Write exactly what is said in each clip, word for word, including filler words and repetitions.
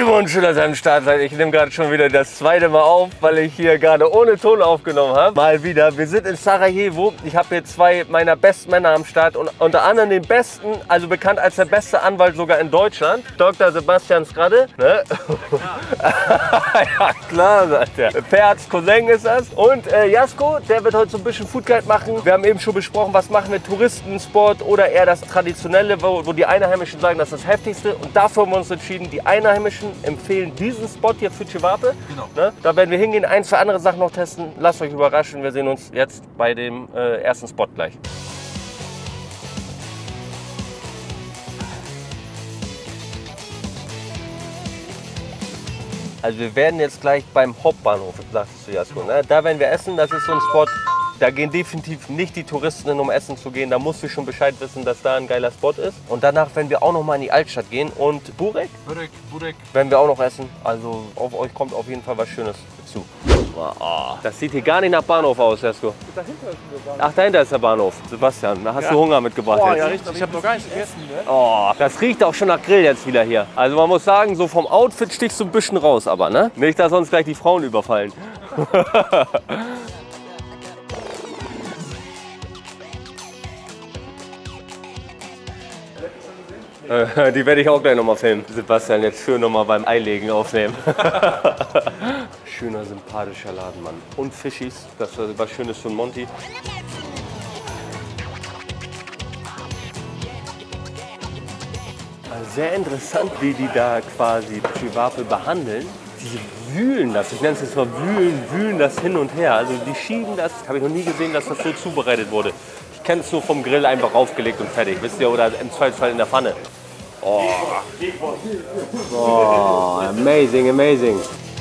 Glückwunsch, dass ihr am Start seid. Ich nehme gerade schon wieder das zweite Mal auf, weil ich hier gerade ohne Ton aufgenommen habe. Mal wieder. Wir sind in Sarajevo. Ich habe hier zwei meiner besten Männer am Start und unter anderem den besten, also bekannt als der beste Anwalt sogar in Deutschland, Doktor Sebastian Skradde. Ne? Ja. Ja, klar, sagt er. Perz Cousin ist das. Und äh, Jasko, der wird heute so ein bisschen Food Guide machen. Wir haben eben schon besprochen, was machen wir, Touristensport oder eher das Traditionelle, wo, wo die Einheimischen sagen, das ist das Heftigste. Und dafür haben wir uns entschieden, die Einheimischen empfehlen diesen Spot hier für Cevape. Genau. Ne? Da werden wir hingehen, ein, zwei andere Sachen noch testen. Lasst euch überraschen. Wir sehen uns jetzt bei dem äh, ersten Spot gleich. Also wir werden jetzt gleich beim Hauptbahnhof, sagtest du, Jasko, ne? Da werden wir essen, das ist so ein Spot, da gehen definitiv nicht die Touristen hin, um essen zu gehen. Da musst du schon Bescheid wissen, dass da ein geiler Spot ist. Und danach werden wir auch noch mal in die Altstadt gehen und Burek, Burek, Burek werden wir auch noch essen. Also auf euch kommt auf jeden Fall was Schönes zu. Oh, das sieht hier gar nicht nach Bahnhof aus, Jasko. Dahinter ist der Bahnhof. Ach, dahinter ist der Bahnhof. Sebastian, da hast ja. du Hunger mitgebracht oh, jetzt. Ja, richtig. Ich habe noch gar nichts gegessen. Ne? Oh, das riecht auch schon nach Grill jetzt wieder hier. Also man muss sagen, so vom Outfit stichst du ein bisschen raus, aber ne? Nicht, dass uns gleich die Frauen überfallen. Die werde ich auch gleich noch mal filmen. Sebastian, jetzt schön noch mal beim Eilegen aufnehmen. Schöner, sympathischer Laden, Mann. Und Fischis, das war was Schönes von Monty. Sehr interessant, wie die da quasi Cevape behandeln. Die wühlen das, ich nenne es jetzt mal wühlen, wühlen das hin und her. Also die schieben das, habe ich noch nie gesehen, dass das so zubereitet wurde. Ich kenne es nur vom Grill, einfach raufgelegt und fertig, wisst ihr, oder im Zweifelsfall in der Pfanne. Oh, oh amazing, amazing.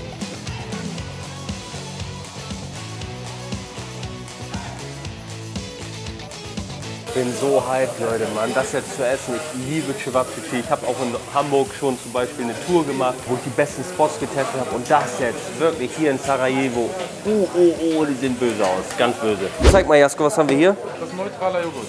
Ich bin so hyped, Leute, Mann, das jetzt zu essen. Ich liebe Cevape. Ich habe auch in Hamburg schon zum Beispiel eine Tour gemacht, wo ich die besten Spots getestet habe. Und das jetzt, wirklich hier in Sarajevo. Oh, oh, oh, die sehen böse aus, ganz böse. Zeig mal, Jasko, was haben wir hier? Das ist neutraler Joghurt.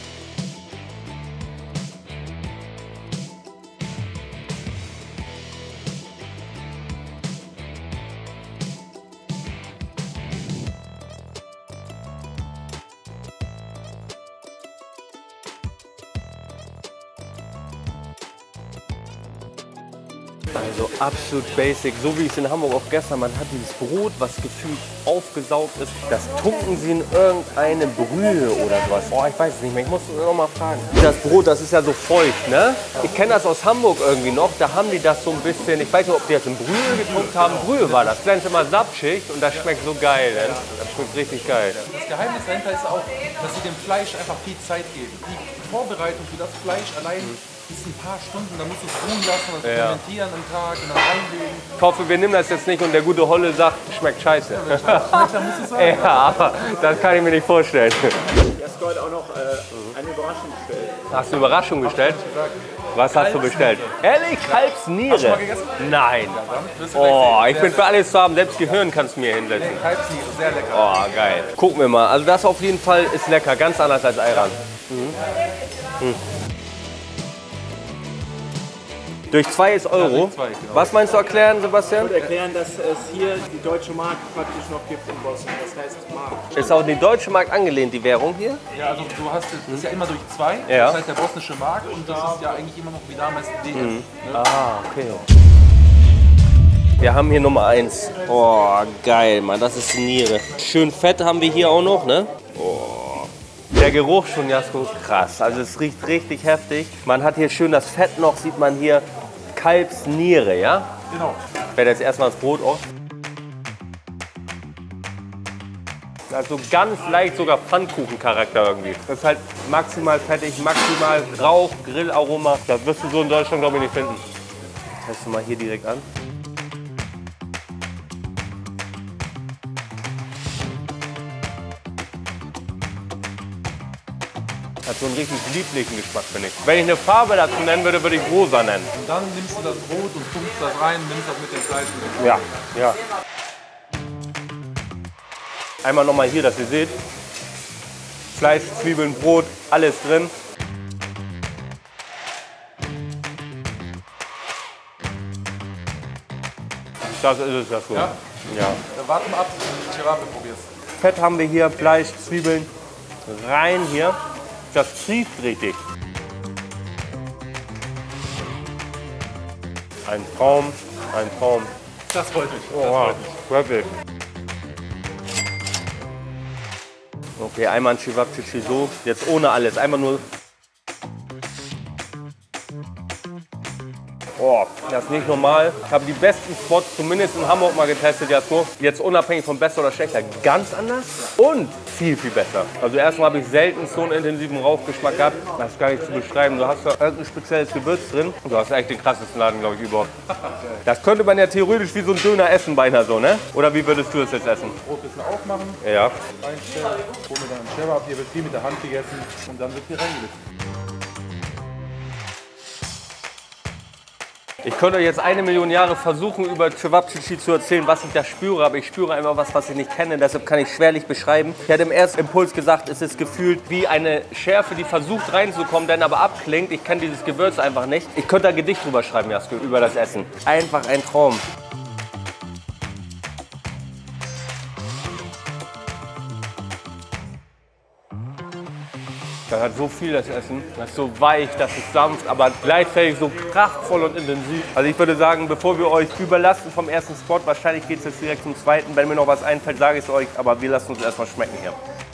Also absolut basic, so wie ich es in Hamburg auch gestern, man hat dieses Brot, was gefühlt aufgesaugt ist, das tunken sie in irgendeine Brühe oder sowas. Oh, ich weiß es nicht mehr, ich muss noch mal fragen. Das Brot, das ist ja so feucht, ne? Ich kenne das aus Hamburg irgendwie noch, da haben die das so ein bisschen, ich weiß nicht, ob die das in Brühe getunkt haben, Brühe war das, glänzt immer sapschig und das schmeckt so geil, ne? Das schmeckt richtig geil. Das Geheimnis dahinter ist auch, dass sie dem Fleisch einfach viel Zeit geben. Die Vorbereitung für das Fleisch allein ist ein paar Stunden, dann musst du es ruhen lassen, das ja. fermentieren am Tag und dann einlegen. Ich hoffe, wir nehmen das jetzt nicht und der gute Holle sagt, schmeckt scheiße. Ja, wenn schmeckt, dann musst du es sagen. Ja, aber das kann ich mir nicht vorstellen. Hast du heute auch noch äh, eine Überraschung gestellt? Hast du eine Überraschung gestellt? Was hast du bestellt? Ehrlich? Kalbsniere? Hast du mal gegessen? Nein. Oh, ich bin für alles zu haben, selbst Gehirn kannst du mir hinsetzen. Kalbsniere, sehr lecker. Oh, geil. Gucken wir mal. Also das auf jeden Fall ist lecker, ganz anders als Ayran. Mhm. Mhm. Durch zwei ist Euro. Ja, durch zwei, genau. Was meinst du erklären, Sebastian? Ich würde erklären, dass es hier die deutsche Mark praktisch noch gibt in Bosnien. Das heißt Mark. Ist auch die deutsche Mark angelehnt, die Währung hier? Ja, also du hast das ist ja immer durch zwei, Ja. das heißt der bosnische Mark und das ist ja eigentlich immer noch wie damals D M. Mhm. Ne? Ah, okay. Wir haben hier Nummer eins. Oh, geil, Mann, das ist Niere. Schön fett haben wir hier auch noch, ne? Oh. Der Geruch schon, Jasko, krass. Also es riecht richtig heftig. Man hat hier schön das Fett noch, sieht man hier. Kalbsniere, ja? Genau. Ich werde jetzt erstmal das Brot auf. Also ganz leicht sogar Pfannkuchencharakter irgendwie. Das ist halt maximal fettig, maximal Rauch, Grillaroma. Das wirst du so in Deutschland, glaube ich, nicht finden. Test du mal hier direkt an. Hat so einen richtig lieblichen Geschmack, finde ich. Wenn ich eine Farbe dazu nennen würde, würde ich rosa nennen. Und dann nimmst du das Brot und tunkst das rein, nimmst das mit dem Fleisch mit. Ja, ja. Einmal nochmal hier, dass ihr seht. Fleisch, Zwiebeln, Brot, alles drin. Das ist es, das gut. Ja? Ja. Dann warte mal ab, bis du die Kebab probierst. Fett haben wir hier, Fleisch, Zwiebeln, rein hier. Das trieft richtig. Ein Traum, ein Traum. Das freut mich. Das Oh, freut mich. wirklich. Okay, einmal ein Cevapcici so, jetzt ohne alles, einmal nur. Oh, das ist nicht normal. Ich habe die besten Spots zumindest in Hamburg mal getestet, Jasko. Jetzt unabhängig von besser oder schlechter, ganz anders und viel, viel besser. Also erstmal habe ich selten so einen intensiven Rauchgeschmack gehabt. Das ist gar nicht zu beschreiben. Du hast da irgendein spezielles Gewürz drin. Du hast echt den krassesten Laden, glaube ich, überhaupt. Das könnte man ja theoretisch wie so ein Döner essen beinahe so, ne? Oder wie würdest du es jetzt essen? Brot ein bisschen aufmachen, Ja. reinstellen, hol mir dann einen Kebab. Hier wird viel mit der Hand gegessen und dann wird hier reingelegt. Ich könnte euch jetzt eine Million Jahre versuchen, über Cevapcici zu erzählen, was ich da spüre, aber ich spüre einfach was, was ich nicht kenne, deshalb kann ich schwerlich beschreiben. Ich hatte im ersten Impuls gesagt, es ist gefühlt wie eine Schärfe, die versucht reinzukommen, dann aber abklingt. Ich kenne dieses Gewürz einfach nicht. Ich könnte da ein Gedicht drüber schreiben, Jasko, über das Essen. Einfach ein Traum. Das hat so viel, das Essen. Das ist so weich, das ist sanft, aber gleichzeitig so prachtvoll und intensiv. Also ich würde sagen, bevor wir euch überlasten vom ersten Spot, wahrscheinlich geht es jetzt direkt zum zweiten. Wenn mir noch was einfällt, sage ich es euch, aber wir lassen uns erstmal schmecken hier.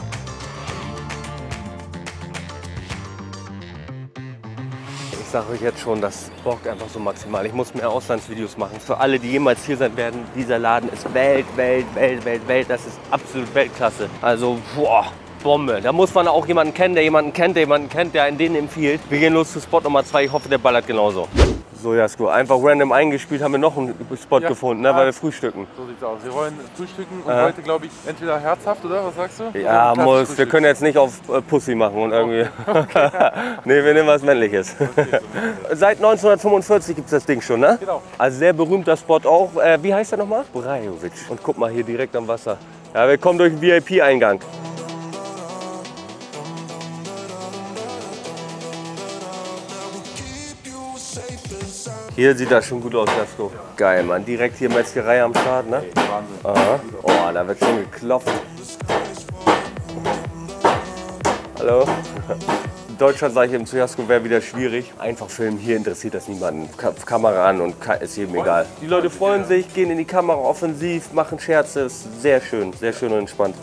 Ich sage euch jetzt schon, das bockt einfach so maximal. Ich muss mehr Auslandsvideos machen. Für alle, die jemals hier sein werden, dieser Laden ist Welt, Welt, Welt, Welt, Welt. Das ist absolut Weltklasse. Also, boah. Bombe. Da muss man auch jemanden kennen, der jemanden kennt, der jemanden kennt, der einen den empfiehlt. Wir gehen los zu Spot Nummer zwei. Ich hoffe, der ballert genauso. So, Jasko, einfach random eingespielt, haben wir noch einen Spot ja. gefunden, ne, weil wir frühstücken. So sieht's aus. Wir wollen frühstücken und Aha. heute, glaube ich, entweder herzhaft, oder? Was sagst du? Ja, oder muss. Wir können jetzt nicht auf äh, Pussy machen und irgendwie. Okay. Nee, wir nehmen was Männliches. Okay, so Seit neunzehnhundertfünfundvierzig gibt es das Ding schon, ne? Genau. Also sehr berühmter Spot auch. Äh, wie heißt der nochmal? Brajovic. Und guck mal, hier direkt am Wasser. Ja, wir kommen durch den V I P-Eingang. Hier sieht das schon gut aus, Jasko. Geil, Mann. Direkt hier Metzgerei am Start, ne? Wahnsinn. Aha. Oh, da wird schon geklopft. Hallo? In Deutschland sage ich eben zu Jasko, wäre wieder schwierig. Einfach filmen, hier interessiert das niemanden. Ka Kamera an und ist jedem egal. Die Leute freuen sich, gehen in die Kamera offensiv, machen Scherze. Ist sehr schön, sehr schön und entspannt.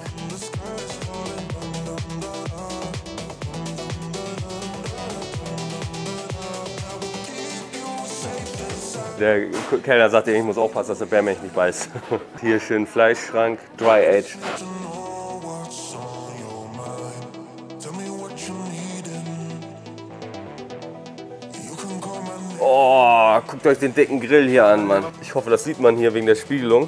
Der Kellner sagte, ich muss aufpassen, dass der Bär mich nicht beißt. Hier schön Fleischschrank, Dry Aged. Oh, guckt euch den dicken Grill hier an, Mann. Ich hoffe, das sieht man hier wegen der Spiegelung.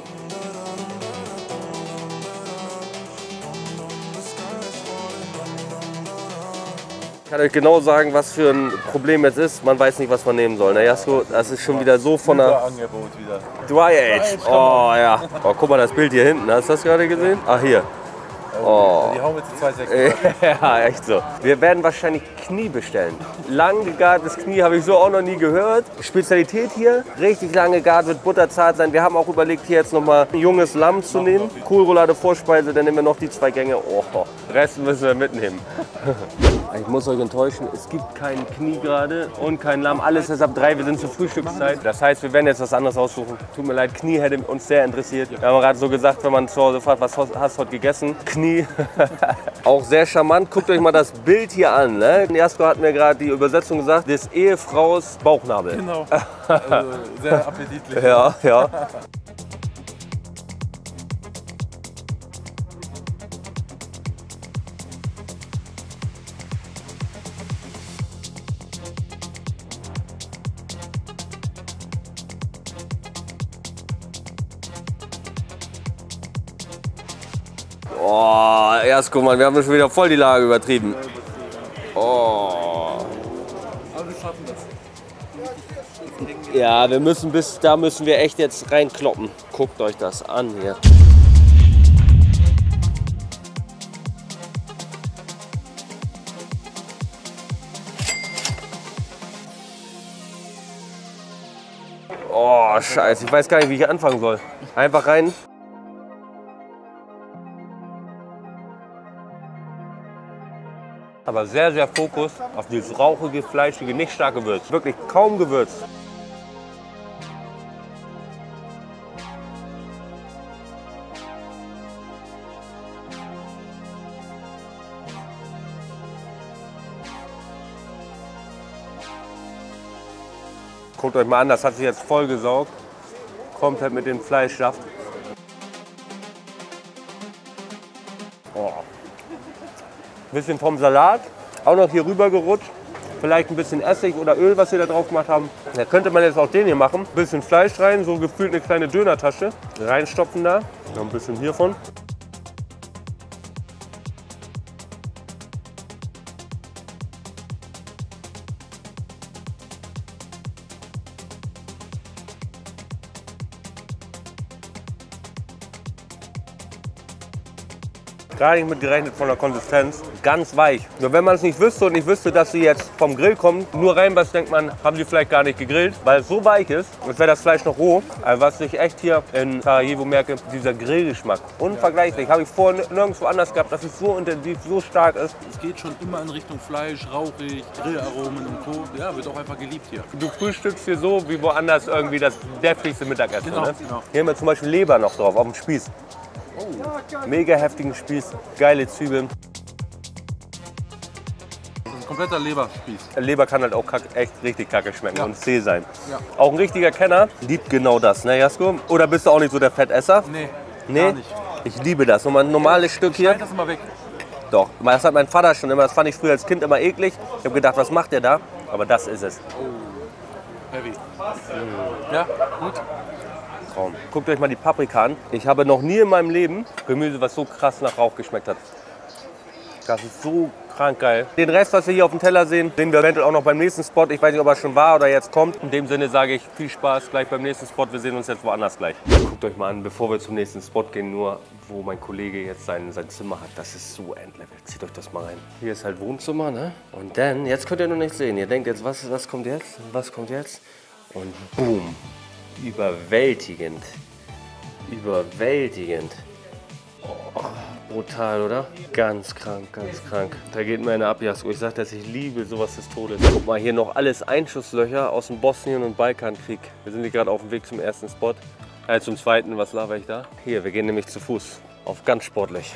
Ich kann euch genau sagen, was für ein Problem jetzt ist. Man weiß nicht, was man nehmen soll. Na, Jasko, das ist schon wieder so von der Angebot wieder. Dry Age. Oh ja. Oh, guck mal das Bild hier hinten. Hast du das gerade gesehen? Ach hier. Oh. Die hauen wir zu zwei Komma sechs. Ja, echt so. Wir werden wahrscheinlich Knie bestellen. Lang gegartes Knie habe ich so auch noch nie gehört. Spezialität hier, richtig lang gegart, wird butterzart sein. Wir haben auch überlegt, hier jetzt nochmal ein junges Lamm zu nehmen. Kohlroulade Vorspeise, dann nehmen wir noch die zwei Gänge. Oh, den Rest müssen wir mitnehmen. Ich muss euch enttäuschen, es gibt kein Knie gerade und kein Lamm. Alles ist ab drei, wir sind zur Frühstückszeit. Das heißt, wir werden jetzt was anderes aussuchen. Tut mir leid, Knie hätte uns sehr interessiert. Wir haben gerade so gesagt, wenn man zu Hause fragt, was hast du heute gegessen? Knie. Auch sehr charmant. Guckt euch mal das Bild hier an. Ne? Jasko hat mir gerade die Übersetzung gesagt, des Ehefraus Bauchnabel. Genau. Also sehr appetitlich. Ja, ja. Oh, Jasko, Mann, wir haben schon wieder voll die Lage übertrieben. Oh. Aber wir schaffen das. Ja, wir müssen bis, da müssen wir echt jetzt reinkloppen. Guckt euch das an hier. Oh, Oh, scheiße, ich weiß gar nicht, wie ich anfangen soll. Einfach rein. Aber sehr, sehr Fokus auf dieses rauchige, fleischige, nicht stark gewürzt. Wirklich kaum gewürzt. Guckt euch mal an, das hat sich jetzt voll gesaugt. Kommt halt mit dem Fleischsaft. Oh. Bisschen vom Salat, auch noch hier rüber gerutscht. Vielleicht ein bisschen Essig oder Öl, was wir da drauf gemacht haben. Da könnte man jetzt auch den hier machen. Bisschen Fleisch rein, so gefühlt eine kleine Dönertasche. Reinstopfen da, noch ein bisschen hiervon. Gar nicht mit gerechnet von der Konsistenz. Ganz weich. Nur wenn man es nicht wüsste und nicht wüsste, dass sie jetzt vom Grill kommt, nur reinbeißt, denkt man, haben sie vielleicht gar nicht gegrillt, weil es so weich ist, als wäre das Fleisch noch roh. Also was ich echt hier in Sarajevo merke, dieser Grillgeschmack. Unvergleichlich. Habe ich vorher nirgendwo anders gehabt, dass es so intensiv, so stark ist. Es geht schon immer in Richtung Fleisch, rauchig, Grillaromen und Co. Ja, wird auch einfach geliebt hier. Du frühstückst hier so, wie woanders irgendwie das deftigste Mittagessen. Genau, Ne? genau. Hier haben wir zum Beispiel Leber noch drauf, auf dem Spieß. Oh. Mega heftigen Spieß, geile Zwiebeln. Das ist ein kompletter Leberspieß. Leber kann halt auch kack, echt richtig kacke schmecken Ja. und zäh sein. Ja. Auch ein richtiger Kenner liebt genau das, ne Jasko? Oder bist du auch nicht so der Fettesser? Nee, Nee? gar nicht. Ich liebe das. Nochmal ein normales Stück hier. Schneid das immer weg. Doch, das hat mein Vater schon immer, das fand ich früher als Kind immer eklig. Ich habe gedacht, was macht der da? Aber das ist es. Heavy. Mm. Ja, gut. Traum. Guckt euch mal die Paprika an. Ich habe noch nie in meinem Leben Gemüse, was so krass nach Rauch geschmeckt hat. Das ist so krank geil. Den Rest, was wir hier auf dem Teller sehen, sehen wir eventuell auch noch beim nächsten Spot. Ich weiß nicht, ob er schon war oder jetzt kommt. In dem Sinne sage ich viel Spaß gleich beim nächsten Spot. Wir sehen uns jetzt woanders gleich. Guckt euch mal an, bevor wir zum nächsten Spot gehen, nur wo mein Kollege jetzt sein, sein Zimmer hat. Das ist so Endlevel. Zieht euch das mal rein. Hier ist halt Wohnzimmer, ne? Und dann, jetzt könnt ihr noch nicht sehen. Ihr denkt jetzt, was, was kommt jetzt? Was kommt jetzt? Und boom. Überwältigend. Überwältigend. Oh, brutal, oder? Ganz krank, ganz krank. Da geht mir eine ab, Jasko. Ich sag das, ich liebe sowas des Todes. Guck mal, hier noch alles Einschusslöcher aus dem Bosnien- und Balkankrieg. Wir sind hier gerade auf dem Weg zum ersten Spot. Äh, zum zweiten, was laber ich da? Hier, wir gehen nämlich zu Fuß. Auf ganz sportlich.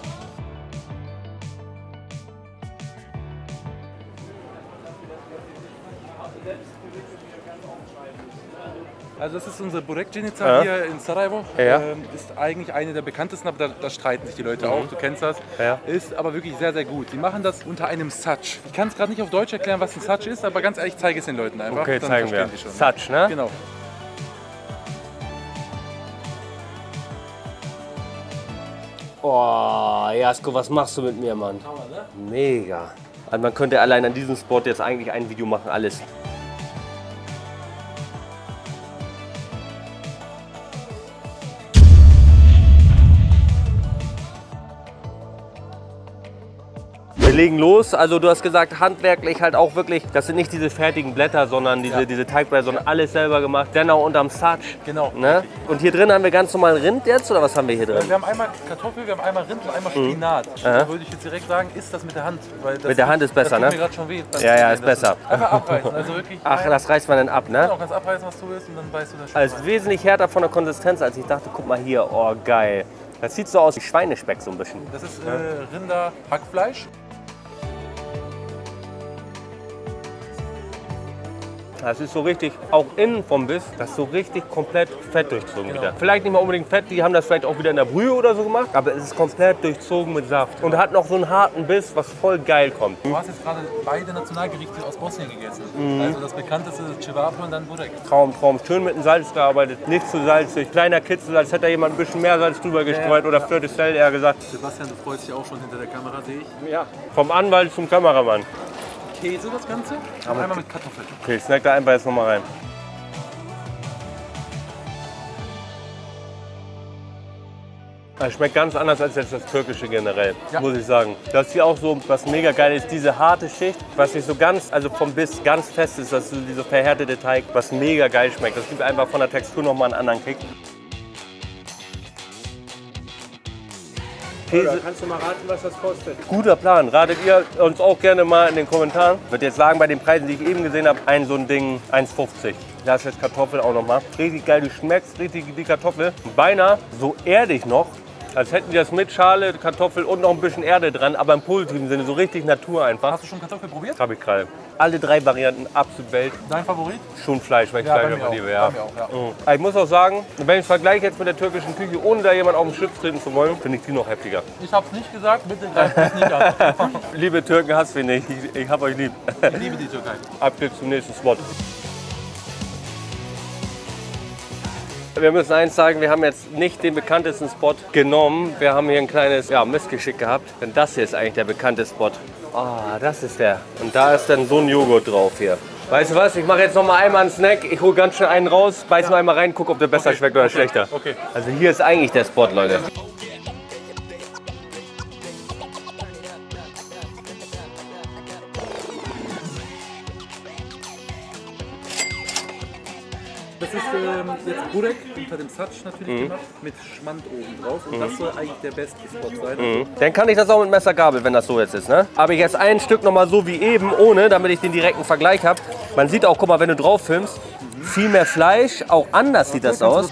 Also das ist unsere Burekjenica Ja. hier in Sarajevo. Ja. Ähm, ist eigentlich eine der bekanntesten, aber da, da streiten sich die Leute auch, du kennst das. Ja. Ist aber wirklich sehr, sehr gut. Die machen das unter einem Sac. Ich kann es gerade nicht auf Deutsch erklären, was ein Sac ist, aber ganz ehrlich, zeige es den Leuten einfach. Okay, dann zeigen wir. verstehen die schon. Sac, ne? Genau. Oh, Jasko, was machst du mit mir, Mann? Mega. Also man könnte allein an diesem Spot jetzt eigentlich ein Video machen, alles. Wir legen los. Also du hast gesagt, handwerklich halt auch wirklich, das sind nicht diese fertigen Blätter, sondern diese, Ja. diese Teigblätter, sondern alles selber gemacht. Dennoch unterm Sac. Genau. Ne? Und hier drin haben wir ganz normal Rind jetzt, oder was haben wir hier drin? Wir haben einmal Kartoffel, wir haben einmal Rind und einmal Spinat. Da würde ich jetzt direkt sagen, ist das mit der Hand. Weil das Mit der Hand ist besser, das tut ne? mir gerade schon weh. beim Ja, ja, Schneiden. ist besser. Das Einfach abreißen, also wirklich. Ach, das reißt man dann ab, ne? Genau, kannst abreißen, was du willst und dann beißt du das. Also wesentlich härter von der Konsistenz, als ich dachte. Guck mal hier, oh geil. Das sieht so aus wie Schweinespeck so ein bisschen. Das ist äh, Rinder-Hackfleisch. Das ist so richtig, auch innen vom Biss, das ist so richtig komplett fett durchzogen Genau. wieder. Vielleicht nicht mal unbedingt Fett, die haben das vielleicht auch wieder in der Brühe oder so gemacht, aber es ist komplett durchzogen mit Saft. Und hat noch so einen harten Biss, was voll geil kommt. Du hast jetzt gerade beide Nationalgerichte aus Bosnien gegessen. Also das bekannteste ist Cevape und dann Burek. Traum, Traum. Schön mit dem Salz gearbeitet, nicht zu salzig. Kleiner Kitzel, als hätte da jemand ein bisschen mehr Salz drüber gestreut oder Fleur de Sel eher gesagt. Sebastian, du freust dich auch schon hinter der Kamera, sehe ich. Ja. Vom Anwalt zum Kameramann. Käse das Ganze, aber einmal mit Kartoffeln. Okay, ich snack da einfach jetzt nochmal rein. Es schmeckt ganz anders als jetzt das Türkische generell, Ja. muss ich sagen. Das ist hier auch so, was mega geil ist, diese harte Schicht, was nicht so ganz, also vom Biss ganz fest ist, das ist so dieser verhärtete Teig, was mega geil schmeckt. Das gibt einfach von der Textur nochmal einen anderen Kick. Oder kannst du mal raten, was das kostet? Guter Plan. Ratet ihr uns auch gerne mal in den Kommentaren. Ich würde jetzt sagen, bei den Preisen, die ich eben gesehen habe, ein so ein Ding eins fünfzig. Da ist jetzt Kartoffel auch noch mal. Richtig geil, du schmeckst richtig die Kartoffel. Beinahe so erdig noch, als hätten die das mit Schale, Kartoffel und noch ein bisschen Erde dran, aber im positiven Sinne, so richtig Natur einfach. Hast du schon Kartoffel probiert? Habe ich gerade. Alle drei Varianten absolut Welt. Dein Favorit? Schon Fleisch, weil ich Ja, bei Fleisch mir einfach auch. liebe. Ja. Bei mir auch, ja. Mhm. Aber ich muss auch sagen, wenn ich vergleiche jetzt mit der türkischen Küche, ohne da jemand auf den Schlips treten zu wollen, finde ich die noch heftiger. Ich hab's nicht gesagt, bitte greift das nicht an. Liebe Türken, hasst wir nicht. Ich, ich hab euch lieb. Ich liebe die Türkei. Ab geht's zum nächsten Spot. Wir müssen eins sagen, wir haben jetzt nicht den bekanntesten Spot genommen. Wir haben hier ein kleines ja, Missgeschick gehabt. Denn das hier ist eigentlich der bekannte Spot. Ah, das ist der. Und da ist dann so ein Joghurt drauf hier. Weißt du was, ich mache jetzt noch mal einmal einen Snack. Ich hole ganz schnell einen raus, beiß mal einmal rein, guck, ob der besser Okay, schmeckt oder okay, schlechter. okay. Also hier ist eigentlich der Spot, Leute. Das ist ähm, jetzt Burek unter dem Satsch natürlich gemacht, mit Schmand oben drauf. Und das soll eigentlich der beste Spot sein. Also, Dann kann ich das auch mit Messer-Gabel, wenn das so jetzt ist. Ne? Aber ich jetzt ein Stück noch mal so wie eben, ohne, damit ich den direkten Vergleich habe. Man sieht auch, guck mal, wenn du drauf filmst, viel mehr Fleisch, auch anders sieht das aus.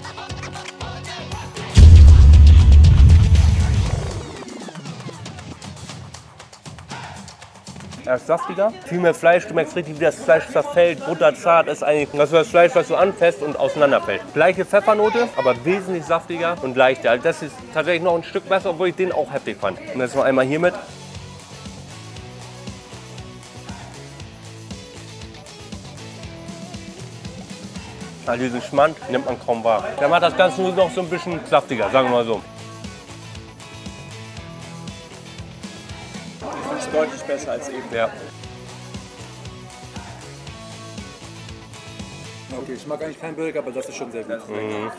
Er ist saftiger, viel mehr Fleisch, du merkst richtig, wie das Fleisch zerfällt, butterzart ist eigentlich. Das ist das Fleisch, was so anfasst und auseinanderfällt. Gleiche Pfeffernote, aber wesentlich saftiger und leichter. Also das ist tatsächlich noch ein Stück besser, obwohl ich den auch heftig fand. Und jetzt noch einmal hier mit. Also diesen Schmand nimmt man kaum wahr. Der macht das Ganze nur noch so ein bisschen saftiger, sagen wir mal so. Das ist deutlich besser als eben. Ja. okay, ich mag eigentlich keinen Burek, aber das ist schon sehr gut. Mhm.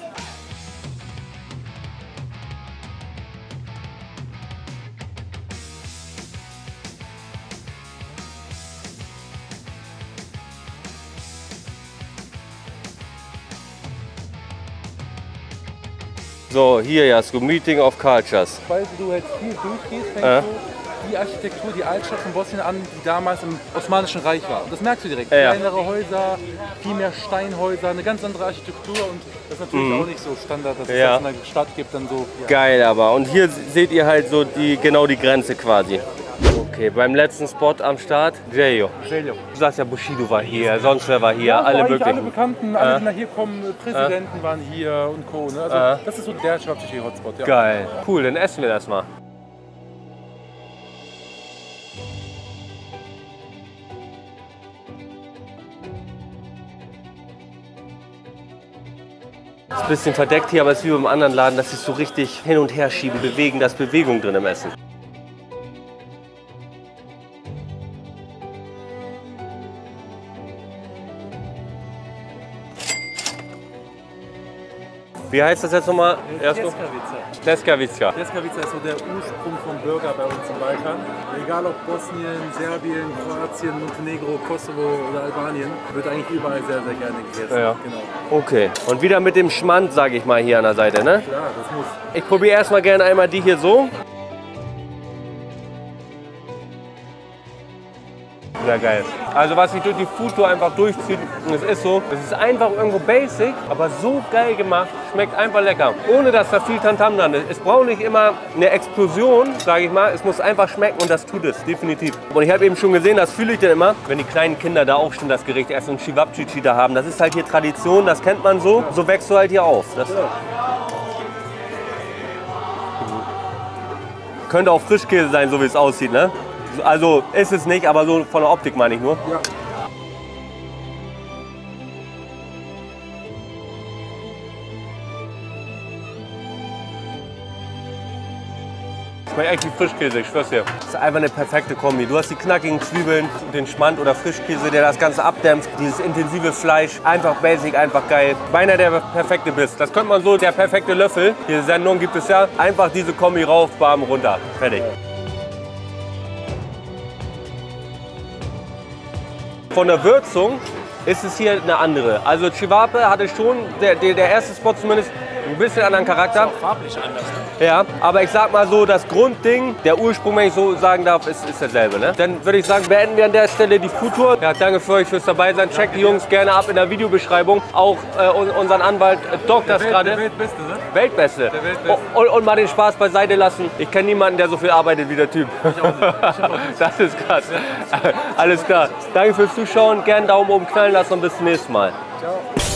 So, hier Jasko, Meeting of Cultures. Weil du jetzt hier durchgehst, fängst Ja. du die Architektur, die Altstadt von Bosnien an, die damals im Osmanischen Reich war. Und das merkst du direkt. Ja, ja. Kleinere Häuser, viel mehr Steinhäuser, eine ganz andere Architektur und das ist natürlich auch nicht so Standard, dass es Ja. das in einer Stadt gibt, dann so. Ja. Geil aber. Und hier seht ihr halt so die, genau die Grenze quasi. Okay, beim letzten Spot am Start, Jejo. Jeljo. Du sagst ja, Bushido war hier, sonst wer war hier, Also alle eigentlich möglichen. alle Bekannten, alle, die nach hier kommen, Präsidenten waren hier und Co. Ne? Also Ah. das ist so der schwabtische Hotspot. Ja. Geil. Cool, dann essen wir das mal. Ist ein bisschen verdeckt hier, aber es ist wie beim anderen Laden, dass sie es so richtig hin und her schieben, bewegen, da ist Bewegung drin im Essen. Wie heißt das jetzt nochmal? Erst noch? Pleskavica. Pleskavica. Pleskavica ist so der Ursprung vom Burger bei uns im Balkan. Egal ob Bosnien, Serbien, Kroatien, Montenegro, Kosovo oder Albanien, wird eigentlich überall sehr, sehr gerne gegessen. Ja. Genau. Okay. Und wieder mit dem Schmand, sage ich mal, hier an der Seite, ne? Klar, das muss. Ich probiere erstmal gerne einmal die hier so. Sehr geil. Also was sich durch die Foodtour einfach durchzieht, und es ist so, es ist einfach irgendwo basic, aber so geil gemacht, schmeckt einfach lecker. Ohne dass da viel Tamtam dran ist. Es braucht nicht immer eine Explosion, sage ich mal, es muss einfach schmecken und das tut es, definitiv. Und ich habe eben schon gesehen, das fühle ich dann immer, wenn die kleinen Kinder da auch schon das Gericht essen und Chivapchichi da haben. Das ist halt hier Tradition, das kennt man so, so wächst du halt hier auf. Das könnte auch Frischkäse sein, so wie es aussieht, ne? Also ist es nicht, aber so von der Optik meine ich nur. Ja. Schmeckt echt wie Frischkäse, ich schwör's dir. Das ist einfach eine perfekte Kombi. Du hast die knackigen Zwiebeln, den Schmand oder Frischkäse, der das Ganze abdämpft. Dieses intensive Fleisch, einfach basic, einfach geil. Beinahe der perfekte Biss. Das könnte man so, der perfekte Löffel. Diese Sendung gibt es ja. Einfach diese Kombi rauf, bam, runter. Fertig. Von der Würzung ist es hier eine andere. Also Chivape hatte schon, der, der, der erste Spot zumindest, ein bisschen anderen Charakter. Ist auch farblich anders, ne? Ja, aber ich sag mal so, das Grundding, der Ursprung, wenn ich so sagen darf, ist, ist dasselbe. Ne? Dann würde ich sagen, beenden wir an der Stelle die Foodtour. Ja, danke für euch fürs dabei sein. Checkt die Jungs gerne ab in der Videobeschreibung. Auch äh, unseren Anwalt äh, Doc das gerade. Der Weltbeste, ne? Weltbeste. Der Weltbeste. Und, und mal den Spaß beiseite lassen. Ich kenne niemanden, der so viel arbeitet wie der Typ. Ich auch nicht. Ich auch nicht. Das ist krass. Alles klar. Danke fürs Zuschauen. Gerne Daumen oben knallen lassen und bis zum nächsten Mal. Ciao.